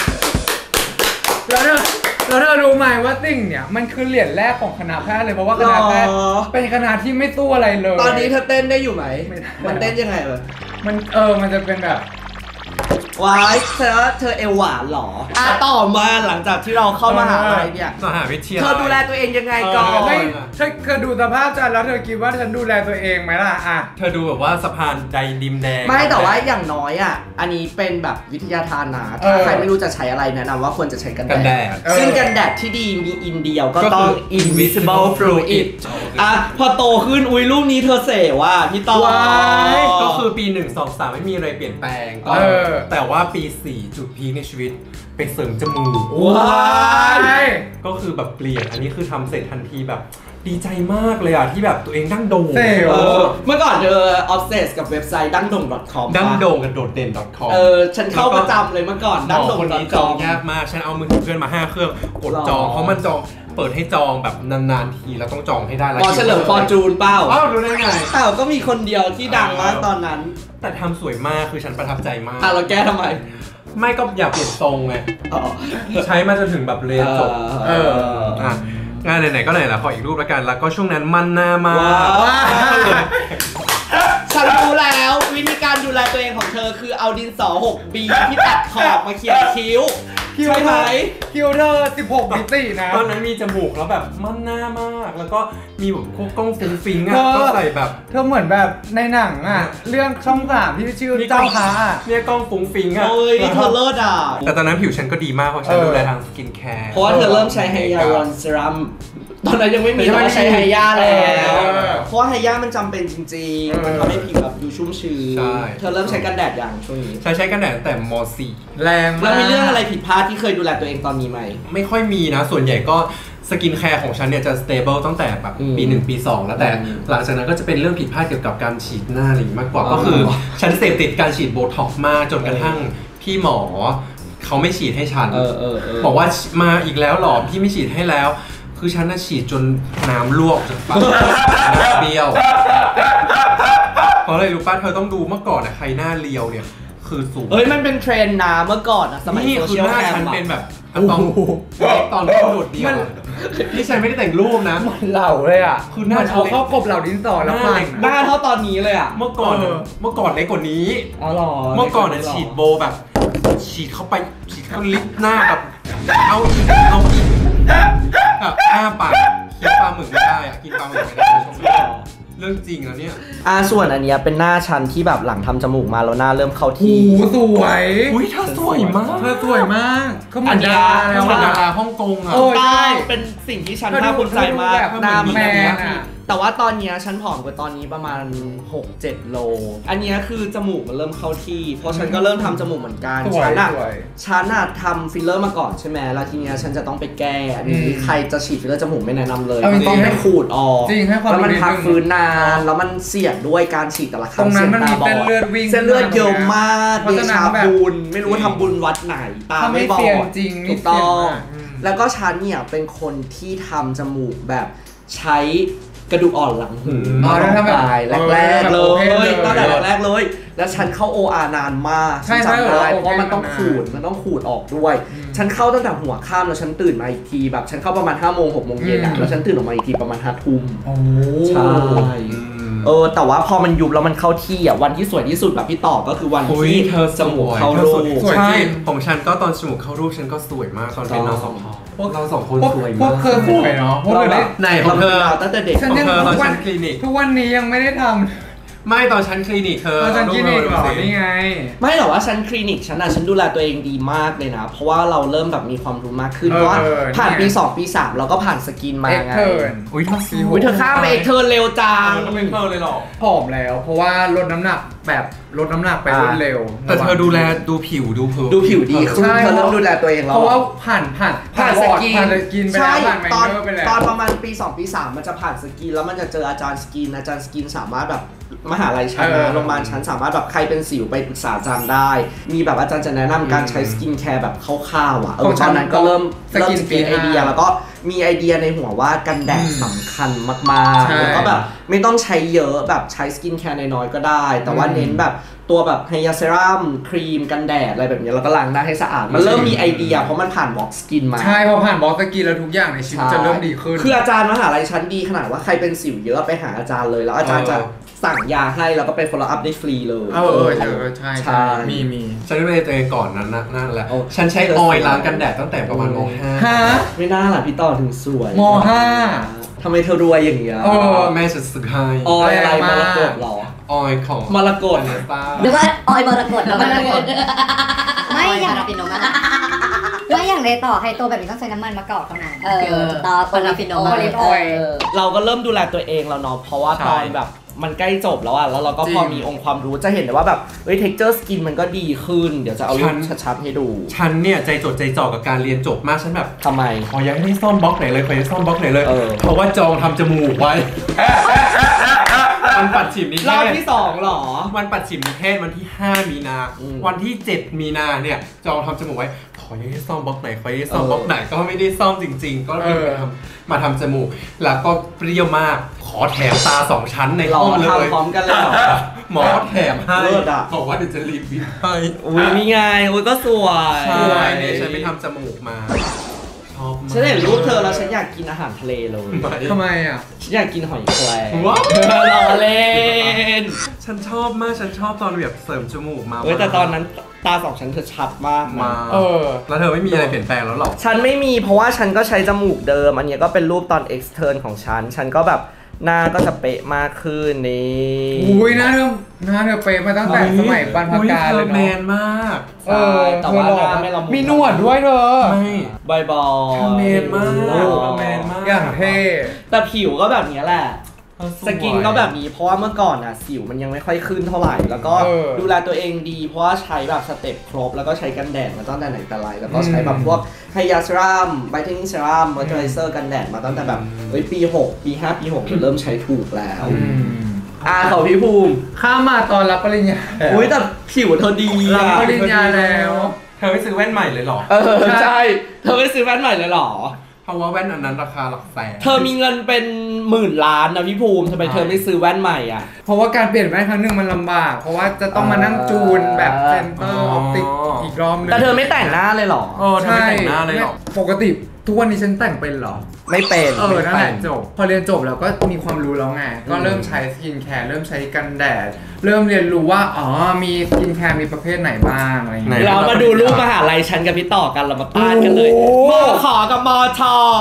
แล้วเธอรู้ไหมว่าติ่งเนี่ยมันคือเหรียญแรกของคณะแพทย์เลยเพราะว่าคณะแพทย์เป็นคณะที่ไม่สู้อะไรเลยตอนนี้เธอเต้นได้อยู่ไหมมันเต้นยังไงมันจะเป็นแบบว้ายเธอเอวหวานหรอต่อมาหลังจากที่เราเข้ามหาลัยเนี่ยมหาวิทยาลัยเธอดูแลตัวเองยังไงก่อนเธอดูสภาพจันแล้วเธอคิดว่าฉันดูแลตัวเองไหมล่ะเธอดูแบบว่าสะพานใจดิมแดงไม่แต่ว่าอย่างน้อยอ่ะอันนี้เป็นแบบวิทยาทานนะถ้าใครไม่รู้จะใช้อะไรแนะนำว่าควรจะใช้กันแดดซึ่งกันแดดที่ดีมีอินเดียก็ต้อง invisible fluid พอโตขึ้นอุ้ยรูปนี้เธอเสว่าพี่ต้อก็คือปี1 2 3ไม่มีอะไรเปลี่ยนแปลงก็แต่ว่าปี4จุดพีคในชีวิตไปเสริมจมูกก็คือแบบเปลี่ยนอันนี้คือทำเสร็จทันทีแบบดีใจมากเลยอ่ะที่แบบตัวเองดั้งโด่งเมื่อก่อนเธอ obsess กับเว็บไซต์ดั้งโด่ง .com ดั้งโด่งกับโดดเด่น .com ฉันเข้าประจำเลยเมื่อก่อนดั้งโด่ง .com จองยากมากฉันเอามือถือเพื่อนมา5 เครื่องกดจองเพราะมันจองเปิดให้จองแบบนานๆทีแล้วต้องจองให้ได้แล้วเฉลิมฟอร์จูนเปล่ารู้ได้ไงก็มีคนเดียวที่ดังมากตอนนั้นแต่ทำสวยมากคือฉันประทับใจมากเราแก้ทำไมไม่ก็อยากเปลี่ยนทรงไงใช้มาจนถึงแบบเรียนจบงานไหนๆก็ไหนละขออีกรูปละกันแล้วก็ช่วงนั้นมันหน้ามากฉันรู้แล้ววิธีการดูแลตัวเองของเธอคือเอาดินสอ 6B ที่ตัดขอบมาเขียนคิ้วใช่ไหมคิ้วเธอ16 มิตินะตอนนั้นมีจมูกแล้วแบบมันหน้ามากแล้วก็มีแบบพวกกล้องฟุ้งฟิ้งก็ใส่แบบเธอเหมือนแบบในหนังเรื่องช่อง3ที่ชื่อเจ้าค้าเนี่ยกล้องฟุ้งฟิ้งเฮ้ยเธอเลิศแต่ตอนนั้นผิวฉันก็ดีมากเพราะฉันดูแลทางสกินแคร์เพราะว่าเธอเริ่มใช้ไฮยาลูรอนเซรั่มตอนนั้นยังไม่มีเราใช้ไฮยาแล้วเพราะว่าไฮยามันจำเป็นจริงๆมันทำให้ผิวแบบดูชุ่มชื้นเธอเริ่มใช้กันแดดอย่างช่วงนี้ใช้กันแดดแต่ม.4 แรงมากแล้วมีเรื่องอะไรผิดพลาดที่เคยดูแลตัวเองตอนนี้ไหมไม่ค่อยมีนะส่วนใหญ่ก็สกินแคร์ของฉันเนี่ยจะ stable ตั้งแต่แบบปี1 ปี 2แล้วแต่หลังจากนั้นก็จะเป็นเรื่องผิดพลาดเกี่ยวกับการฉีดหน้าอะไรมากกว่าก็คือฉันเสพติดการฉีดโบท็อกซ์มากจนกระทั่งพี่หมอเขาไม่ฉีดให้ฉันบอกว่ามาอีกแล้วหรอพี่ไม่ฉีดให้แล้วคือฉันน่ะฉีดจนน้ำลวกจากปากเบี้ยวเพราะอะไรรู้ป่ะเธอต้องดูเมื่อก่อนใครหน้าเรียวเนี่ยคือสูงมันเป็นเทรนด์นะเมื่อก่อนสมัยโซเชียลแคมป์ฉันเป็นแบบตอนที่โดดเดียวที่ฉันไม่ได้แต่งรูปนะมันเหล่าเลยคือหน้าเขาเข้ากบเหล่าดินสอแล้วฟันหน้าเท่าตอนนี้เลยเมื่อก่อนเล็กกว่านี้เมื่อก่อนฉีดโบแบบฉีดเข้าไปฉีดเข้าลิปหน้าแบบเอาอีกแบบอ้าปากกินปลาหมึกไม่ได้กินปลาหมึกไม่ได้เรื่องจริงแล้วเนี่ยส่วนอันนี้เป็นหน้าชันที่แบบหลังทำจมูกมาแล้วหน้าเริ่มเข้าที่สวยเธอสวยมากก็เหมือนดาราฮ่องกงได้เป็นสิ่งที่ฉันภาคภูมิใจมากหน้าแมนแต่ว่าตอนนี้ฉันผอมกว่าตอนนี้ประมาณ 6-7 โลอันนี้คือจมูกมันเริ่มเข้าที่เพราะฉันก็เริ่มทำจมูกเหมือนกันฉันทำฟิลเลอร์มาก่อนใช่ไหมแล้วทีนี้ฉันจะต้องไปแก้อันนี้ใครจะฉีดฟิลเลอร์จมูกไม่แนะนำเลยมันต้องไปขูดออกแล้วมันพักฟื้นนานแล้วมันเสี่ยงด้วยการฉีดแต่ละครั้งเสี่ยงตาบอดเส้นเลือดเยอะมากเดชาบุญไม่รู้ว่าทำบุญวัดไหนตาไม่บอดถูกต้องแล้วก็ฉันเนี่ยเป็นคนที่ทำจมูกแบบใช้กระดูกอ่อนหลังหูแรกๆเลยตั้งแต่แรกเลยแล้วฉันเข้า OR นานมากฉันจำได้เพราะมันต้องขูดออกด้วยฉันเข้าตั้งแต่หัวค่ำแล้วฉันตื่นมาอีกทีแบบฉันเข้าประมาณ5 โมง 6 โมงเย็นแล้วฉันตื่นออกมาอีกทีประมาณ5 ทุ่มใช่แต่ว่าพอมันยุบแล้วมันเข้าที่อ่ะวันที่สวยที่สุดแบบพี่ต่อก็คือวันที่เธอจมูกเข้ารูปใช่ของฉันก็ตอนจมูกเข้ารูปฉันก็สวยมากตอนเป็นนสพพวกเรา2 คนสวยมากพวกเธอสวยเนาะพวกเธอได้ไหนของเธอตั้งแต่เด็กของเธอตอนฉันคลินิกทุกวันนี้ยังไม่ได้ทำไม่ตอนฉันคลินิกเธอตอนฉันคลินิกหรอนี่ไงไม่หรอกว่าฉันคลินิกฉันดูแลตัวเองดีมากเลยนะเพราะว่าเราเริ่มแบบมีความรู้มากขึ้นเพราะว่าผ่านปี2 ปี 3เราก็ผ่านสกินมาไงอุ้ยเธอข้ามไปเอ็กเทิร์นเร็วจังไม่เพิ่มเลยหรอผอมแล้วเพราะว่าลดน้ำหนักไปรวดเร็วแต่เธอดูผิวดูผิวดีขึ้นเธอเริ่มดูแลตัวเองแล้วเพราะว่าผ่านสกินไปแล้วตอนประมาณปี2 ปี 3มันจะผ่านสกินแล้วมันจะเจออาจารย์สกินสามารถแบบมหาลัยชั้นโรงพยาบาลชั้นสามารถแบบใครเป็นสิวไปปรึกษาอาจารย์ได้มีแบบอาจารย์จะแนะนำการใช้สกินแคร์แบบคร่าวๆอ่ะตอนนั้นก็เริ่มสกินไอเดียแล้วก็มีไอเดียในหัวว่ากันแดดสำคัญมากๆแล้วก็แบบไม่ต้องใช้เยอะแบบใช้สกินแคร์น้อยๆก็ได้แต่ว่าเน้นแบบตัวแบบไฮยาเซรั่มครีมกันแดดอะไรแบบนี้แล้วก็ล้างหน้าให้สะอาดมันเริ่มมีไอเดียเพราะมันผ่านบล็อกสกินมาใช่พอผ่านบล็อกสกินแล้วทุกอย่างในชีวิตจะเริ่มดีขึ้นคืออาจารย์มหาลัยชั้นดีขนาดว่าใครเป็นสิวเยอะไปหาอาจารย์เลยแล้วอาจารย์จะสั่งยาให้แล้วก็ไป follow up ได้ฟรีเลยใช่มีฉันดูแลตัวเองก่อนนั่นแหละฉันใช้ออยล์ล้างกันแดดตั้งแต่ประมาณม.5 ไม่น่าล่ะพี่ต่อถึงสวยม .5 ทำไมเธอรวยอย่างเงี้ยแม่จะซื้อให้ออยอะไรมรกตหรอออยของมรกตหรือว่าออยมรกตไม่อย่างในต่อไฮโตแบบนี้ต้องใช้น้ำมันมะกอกเท่านั้นต่อโอลิฟออยล์เราก็เริ่มดูแลตัวเองแล้วเนาะเพราะว่าตอนแบบมันใกล้จบแล้วอ่ะแล้วเราก็พอมีองค์ความรู้จะเห็นได้ว่าแบบtexture skin มันก็ดีขึ้นเดี๋ยวจะเอารูปชัดๆให้ดูฉันเนี่ยใจจดใจจ่อกับการเรียนจบมากฉันแบบทำไมอยากให้ซ่อมบล็อกไหนเลยซ่อมบล็อกไหนเลยเพราะว่าจองทำจมูกไว้มันปัดฉิมนิเทศรอบที่2หรอมันปัดฉิมนิเทศวันที่5 มีนาวันที่7 มีนาเนี่ยจองทำจมูกไว้ขอให้ซ่อมบล็อกไหนซ่อมบล็อกไหนก็ไม่ได้ซ่อมจริงๆก็มาทำจมูกแล้วก็เปรี้ยวมากขอแถมตา2 ชั้นในห้องเลยพร้อมกันเลยหมอแถมให้บอกว่าเดี๋ยวจะรีวิวให้อุ้ยนี่ไงอุ้ยก็สวยใช่เนี่ยฉันไปทำจมูกมาฉันเห็นรูปเธอแล้วฉันอยากกินอาหารทะเลเลยทำไมอ่ะฉันอยากกินหอยแครงว้าวล้อเล่นฉันชอบมากฉันชอบตอนแบบเสริมจมูกมาแต่ตอนนั้นตา2 ชั้นเธอชัดมากแล้วเธอไม่มีอะไรเปลี่ยนแปลงแล้วหรอฉันไม่มีเพราะว่าฉันก็ใช้จมูกเดิมอันนี้ก็เป็นรูปตอน extern ของฉันก็แบบหน้าก็จะเป๊ะมากขึ้นนี่อุ้ยหน้าเธอเป๊ะมาตั้งแต่สมัยบรรพกาลเลยเนาะแมนมากแต่ว่าหน้าไม่ละมุนมีหนวดด้วยเธอไม่บอยแมนมากอย่างเท่แต่ผิวก็แบบนี้แหละสกินก็แบบนี้เพราะว่าเมื่อก่อนอ่ะสิวมันยังไม่ค่อยขึ้นเท่าไหร่แล้วก็ดูแลตัวเองดีเพราะว่าใช้แบบสเต็ปครบแล้วก็ใช้กันแดดมาตั้งแต่ไหนแต่ไรแล้วก็ใช้แบบพวกไฮยาเซรั่มไบเทนนิ่งเซรั่มมอยเจอไรเซอร์กันแดดมาตั้งแต่แบบปี6 ปี 5 ปี 6เริ่มใช้ถูกแล้วของพี่ภูมิข้ามมาตอนรับปริญญาอุ้ยแต่ผิวเธอดีรับปริญญาแล้วเธอไม่ซื้อแว่นใหม่เลยหรอใช่เธอไม่ซื้อแว่นใหม่เลยหรอเพราะว่าแว่นอันนั้นราคาหลักแสนเธอมีเงินเป็น10,000 ล้านนะพี่ภูมิทำไมเธอไม่ซื้อแว่นใหม่อ่ะเพราะว่าการเปลี่ยนแว่นครั้งนึงมันลำบากเพราะว่าจะต้องมานั่งจูนแบบเซนเตอร์ออปติกอีกรอบนึงแต่เธอไม่แต่งหน้าเลยหรอเธอไม่แต่งหน้าเลยหรอปกติทุกวันนี้ฉันแต่งเป็นหรอไม่เป็นนั่นแหละจบพอเรียนจบแล้วก็มีความรู้แล้วไงก็เริ่มใช้สกินแคร์เริ่มใช้กันแดดเริ่มเรียนรู้ว่ามีสกินแคร์มีประเภทไหนบ้างอะไรอย่างเงี้ยเรามาดูรูปมหาลัยฉันกับพี่ต่อกันเรามาต้านกันเลยมขอกับมช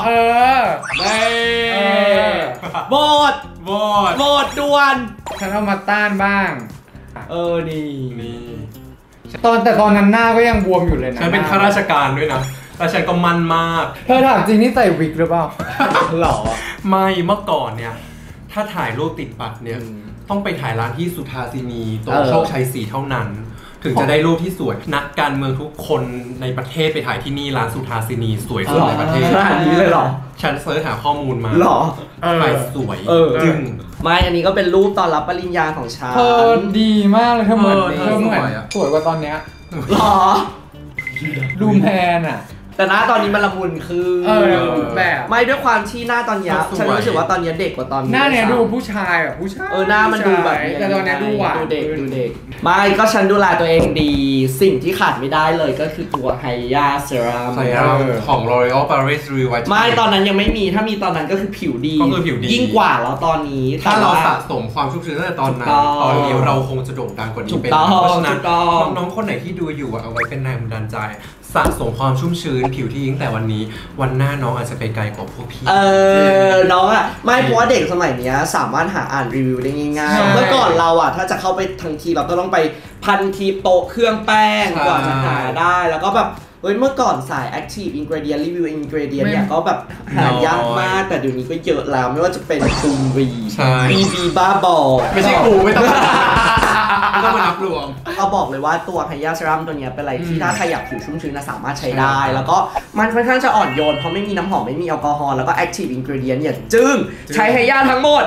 โหวตด่วนฉันเอามาต้านบ้างนี่แต่ตอนนั้นหน้าก็ยังบวมอยู่เลยนะฉันเป็นข้าราชการด้วยนะแต่ฉันก็มันมากเธอถามจริงนี่ใส่วิกหรือเปล่าหรอไม่เมื่อก่อนเนี่ยถ้าถ่ายรูปติดบัตรเนี่ยต้องไปถ่ายร้านที่สุทาสินีตรงโชคชัย4เท่านั้นถึงจะได้รูปที่สวยนักการเมืองทุกคนในประเทศไปถ่ายที่นี่ร้านสุทาสินีสวยสุดในประเทศร้านนี้เลยหรอฉันเสิร์ชหาข้อมูลมาหรอไปสวยจึงไม่อันนี้ก็เป็นรูปตอนรับปริญญาของฉันดีมากเลยเธอเหมือนสวยกว่าตอนเนี้ยหรอรูมแพนอ่ะแต่หน้าตอนนี้มันละมุนคือแบบไม่ด้วยความที่หน้าตอนนี้ฉันรู้สึกว่าตอนนี้เด็กกว่าตอนนี้หน้าเนี่ยดูผู้ชายแบบผู้ชายหน้ามันดูแบบแต่ตอนนี้ดูหวานดูเด็กไม่ก็ฉันดูแลตัวเองดีสิ่งที่ขาดไม่ได้เลยก็คือตัวไฮยาเซรั่มของ L'Oreal Paris Revitalize ไม่ตอนนั้นยังไม่มีถ้ามีตอนนั้นก็คือผิวดีก็คือผิวดียิ่งกว่าแล้วตอนนี้ถ้าเราสะสมความชุ่มชื้นตั้งแต่ตอนนั้นตอนนี้เราคงจะโด่งดังกว่านี้เป็นเพราะฉะนั้นน้องๆคนไหนที่ดูอยู่เอาไว้เป็นแรงบันดาลใจสะสมความชุ่มชื้นผิวที่ยิ่งแต่วันนี้วันหน้าน้องอาจจะไปไกลกว่าพวกพี่น้องไม่เพราะว่าเด็กสมัยนี้สามารถหาอ่านรีวิวได้ง่ายๆเมื่อก่อนเราถ้าจะเข้าไปทันทีเราก็ต้องไปพันทีโปะเครื่องแป้งกว่าจะหาได้แล้วก็แบบเมื่อก่อนสาย Active Ingredient Review Ingredient เนี่ยก็แบบหายากมากแต่เดี๋ยวนี้ก็เยอะแล้วไม่ว่าจะเป็นซูมวีบีบ้าบอไม่ใช่กูไม่ต้องมานับรวมเราบอกเลยว่าตัวไฮยาเซรั่มตัวนี้เป็นอะไรที่ถ้าใครอยากผิวชุ่มชื้นสามารถใช้ได้แล้วก็มันค่อนข้างจะอ่อนโยนเพราะไม่มีน้ำหอมไม่มีแอลกอฮอล์แล้วก็ Active Ingredient เนี่ยจึ้งใช้ไฮยาทั้งหมด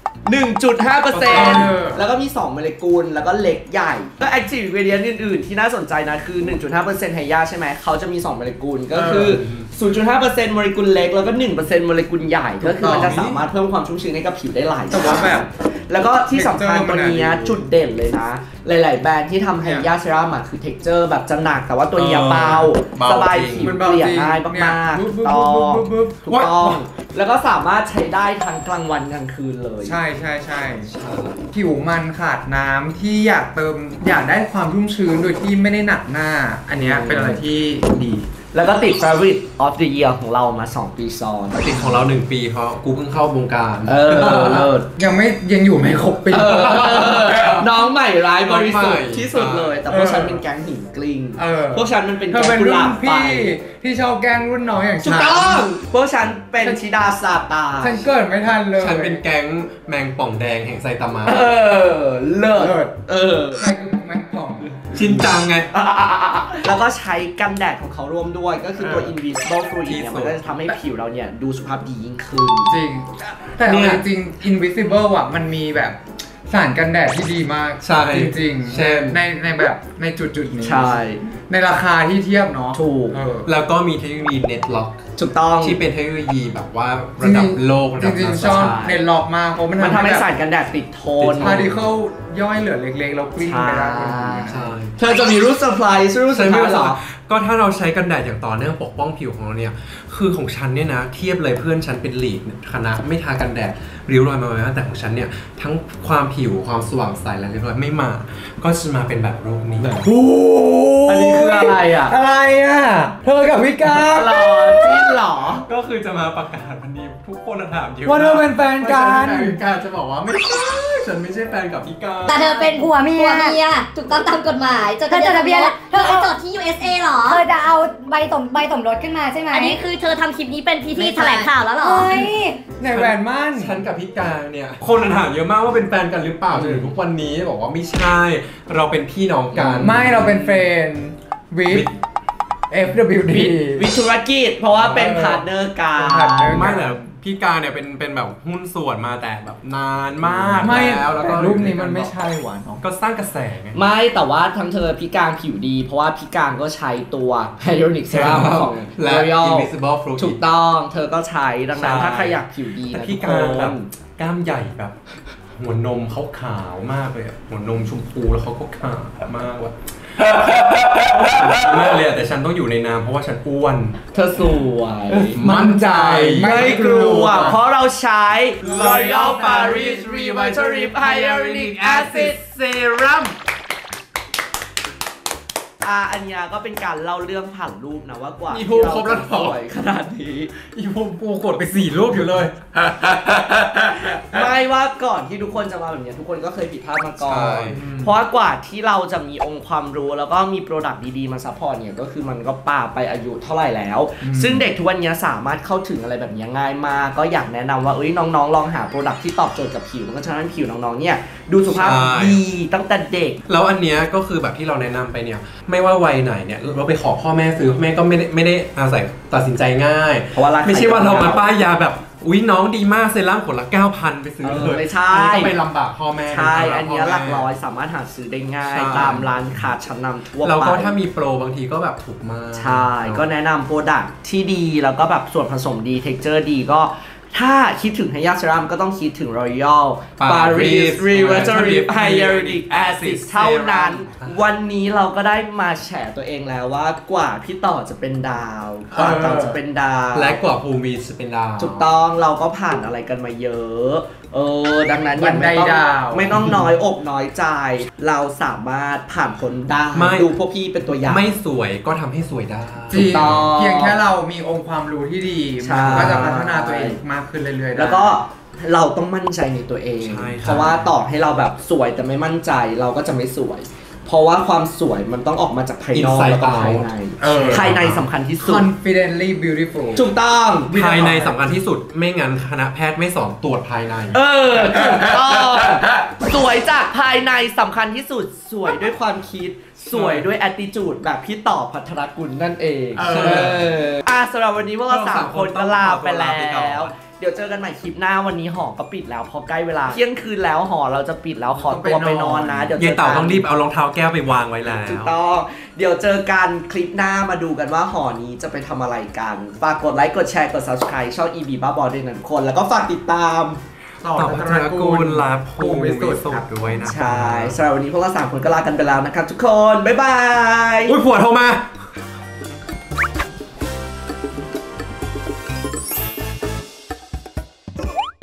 1.5% แล้วก็มี2โมเลกุลแล้วก็เล็กใหญ่ก็ Active Ingredient อื่นๆที่น่าสนใจนะคือ 1.5% ไฮยาใช่ไหมเขาจะมี2โมเลกุลก็คือ 0.5% โมเลกุลเล็กแล้วก็ 1% โมเลกุลใหญ่ก็คือมันจะสามารถเพิ่มความชุ่มชื้นให้กับผิวได้หลายแบบแล้วก็ที่สำคัญตัวนี้จุดเด่นเลยนะหลายๆแบรนด์ที่ทำไฮยาเซรั่มคือ texture แบบจะหนักแต่ว่าตัวนี้เบาสบายผิวเกลี่ยง่ายมากๆถูกต้องแล้วก็สามารถใช้ได้ทั้งกลางวันกลางคืนเลยใช่ผิวมันขาดน้ำที่อยากได้ความชุ่มชื้นโดยที่ไม่ได้หนักหน้าอันนี้เป็นอะไรที่ดีแล้วก็ติด Favorite of the Year ของเรามา2ปีซ้อนติดของเรา1ปีเพราะกูเพิ่งเข้าวงการยังอยู่ไม่ครบปีน้องใหม่ร้ายบริสุทธิ์ที่สุดเลยแต่พวกฉันเป็นแก๊งหินกลิ้งพวกฉันมันเป็นแก๊งกุหลาบไฟที่ชอบแกล้งรุ่นน้องอย่างฉันถูกต้องพวกฉันเป็นชิดาซาตาฉันเกิดไม่ทันเลยฉันเป็นแก๊งแมงป่องแดงแห่งไซตามะเลิศใครคือแมงป่องชินจังไงแล้วก็ใช้กันแดดของเขาร่วมด้วยก็คือตัว Invisible Fluid เนี่ยมันก็จะทำให้ผิวเราเนี่ยดูสุภาพดียิ่งขึ้นจริงแต่จริง Invisible มันมีแบบสารกันแดดที่ดีมากจริงๆเช่นในแบบในจุดนี้ใช่ในราคาที่เทียบเนาะถูกแล้วก็มีเทคโนโลยี Net Lock ถูกต้องที่เป็นเทคโนโลยีแบบว่าระดับโลกจริงๆชอบ Net Lock มากเพราะมันทำให้สารกันแดดติดทนพาร์ติเคิลย่อยเหลือเล็กๆแล้วกลิ้งไปได้เธอจะมีรูปเซอร์ไพรส์หรอก็ถ้าเราใช้กันแดดอย่างต่อเนื่องปกป้องผิวของเราเนี่ยคือของฉันเนี่ยนะเทียบเลยเพื่อนฉันเป็นลีดคณะไม่ทากันแดดริ้วรอยมาไหมแต่ของฉันเนี่ยทั้งความผิวความสว่างใสและเรียบร้อยไม่มาก็จะมาเป็นแบบรูปนี้อันนี้คืออะไรเธอกับพี่ก้าหรอจริงหรอก็คือจะมาประกาศวันนี้ทุกคนถามเยอะว่าเธอเป็นแฟนกันจะบอกว่าไม่ใช่ฉันไม่ใช่แฟนกับพี่ก้าแต่เธอเป็นผัวเมียถูกต้องตามกฎหมายจดทะเบียนเธอไปจดที่ USA หรอเธอจะเอาใบสมรสขึ้นมาใช่ไหมอันนี้คือเธอทำคลิปนี้เป็นพิธีแถลงข่าวแล้วหรอในแหวนมั่นฉันกับพี่ก้าเนี่ยคนถามเยอะมากว่าเป็นแฟนกันหรือเปล่าจนถึงทุกวันนี้บอกว่าไม่ใช่เราเป็นพี่น้องกันไม่เราเป็นเฟรนด์วิทFWD วิธุรกิจเพราะว่าเป็นพาร์ทเนอร์กันไม่แต่พี่กาเนี่ยเป็นแบบหุ้นส่วนมาแต่แบบนานมากแล้วก็รูปนี้มันไม่ใช่หวานก็สร้างกระแสไงไม่แต่ว่าทั้งเธอพี่กางผิวดีเพราะว่าพี่กางก็ใช้ตัว Hyaluronic Serum ของ L'Oreal Invisible Fluid ถูกต้องเธอก็ใช้ดังนั้นถ้าใครอยากผิวดีนะพี่กางแบบกล้ามใหญ่แบบหัวนมเขาขาวมากเลยหัวนมชมพูแล้วเขาก็ขาวมากว่ะมากเลยแต่ฉันต้องอยู่ในน้ำเพราะว่าฉันอ้วนเธอสวยมั่นใจไม่กลัวเพราะเราใช้ L'Oreal Paris Revitalize Hyaluronic Acid Serumอันนี้ก็เป็นการเล่าเรื่องผ่านรูปนะว่ากว่าอีภูมิครบแล้วสวยขนาดนี้อีภูมิกูกดไป4รูปอยู่เลยไม่ว่าก่อนที่ทุกคนจะมาแบบนี้ทุกคนก็เคยผิดพลาดมาก่อนเพราะว่ากว่าที่เราจะมีองค์ความรู้แล้วก็มีโปรดักต์ดีๆมาซัพพอร์ตเนี่ยก็คือมันก็ป่าไปอายุเท่าไหร่แล้วซึ่งเด็กทุกวันนี้สามารถเข้าถึงอะไรแบบนี้ง่ายมากก็อยากแนะนำว่าน้องๆลองหาโปรดักต์ที่ตอบโจทย์กับผิวมันก็จะทำให้ผิวน้องๆเนี่ยดูสุภาพดีตั้งแต่เด็กแล้วอันเนี้ยก็คือแบบที่เราแนะนำไปเนี่ยไม่ว่าวัยไหนเนี่ยเราไปขอพ่อแม่ซื้อพ่อแม่ก็ไม่ได้อาศัยตัดสินใจง่ายเพราะว่าไม่ใช่ว่าเรามาป้ายยาแบบอุ๊ยน้องดีมากเซรั่มขวดละ 9,000 ไปซื้อเลยไม่ใช่อันนี้ก็ไปลำบากพ่อแม่ใช่อันนี้หลักร้อยสามารถหาซื้อได้ง่ายตามร้านค้าชั้นนำทั่วไปแล้วก็ถ้ามีโปรบางทีก็แบบถูกมากใช่ก็แนะนำโปรดักที่ดีแล้วก็แบบส่วนผสมดีเท็กเจอร์ดีก็ถ้าคิดถึงไฮยาเซรั่มก็ต้องคิดถึง Royal Paris Revitalift Hyaluronic Acid เท่านั้นวันนี้เราก็ได้มาแฉตัวเองแล้วว่ากว่าพี่ต่อจะเป็นดาวกว่าต่อจะเป็นดาวและกว่าภูมิจะเป็นดาวถูกต้องเราก็ผ่านอะไรกันมาเยอะดังนั้นยังไม่ต้องน้อยอกน้อยใจเราสามารถผ่านพ้นได้ดูพวกพี่เป็นตัวอย่างไม่สวยก็ทำให้สวยได้ถูกต้องเพียงแค่เรามีองค์ความรู้ที่ดีมันก็จะพัฒนาตัวเองมากขึ้นเรื่อยๆแล้วก็เราต้องมั่นใจในตัวเองเพราะว่าต่อให้เราแบบสวยแต่ไม่มั่นใจเราก็จะไม่สวยเพราะว่าความสวยมันต้องออกมาจากภายนอกแล้วก็ภายในภายในสำคัญที่สุด confidently beautiful ถูกต้องภายในสำคัญที่สุดไม่งั้นคณะแพทย์ไม่สอนตรวจภายในถูกต้องสวยจากภายในสำคัญที่สุดสวยด้วยความคิดสวยด้วย attitude แบบพี่ต่อภัทรกุลนั่นเองสำหรับวันนี้พวกเรา3 คนก็ลาไปแล้วเดี๋ยวเจอกันใหม่คลิปหน้าวันนี้หอก็ปิดแล้วพอใกล้เวลาเที่ยงคืนแล้วหอเราจะปิดแล้วขอตัวไปนอนนะเดี๋ยวเย็นเต่าต้องรีบเอารองเท้าแก้วไปวางไว้แล้วถูกต้องเดี๋ยวเจอกันคลิปหน้ามาดูกันว่าหอนี้จะไปทำอะไรกันฝากกดไลค์กดแชร์กด subscribe ช่อง EB บ้าบอด้วยนะทุกคนแล้วก็ฝากติดตามต่อภัทรกุลลาภูมิวิสุทธิ์ด้วยนะใช่สำหรับวันนี้พวกเรา3 คนก็ลากันไปแล้วนะครับทุกคนบ๊ายบายอุ้ยผัวโทรมา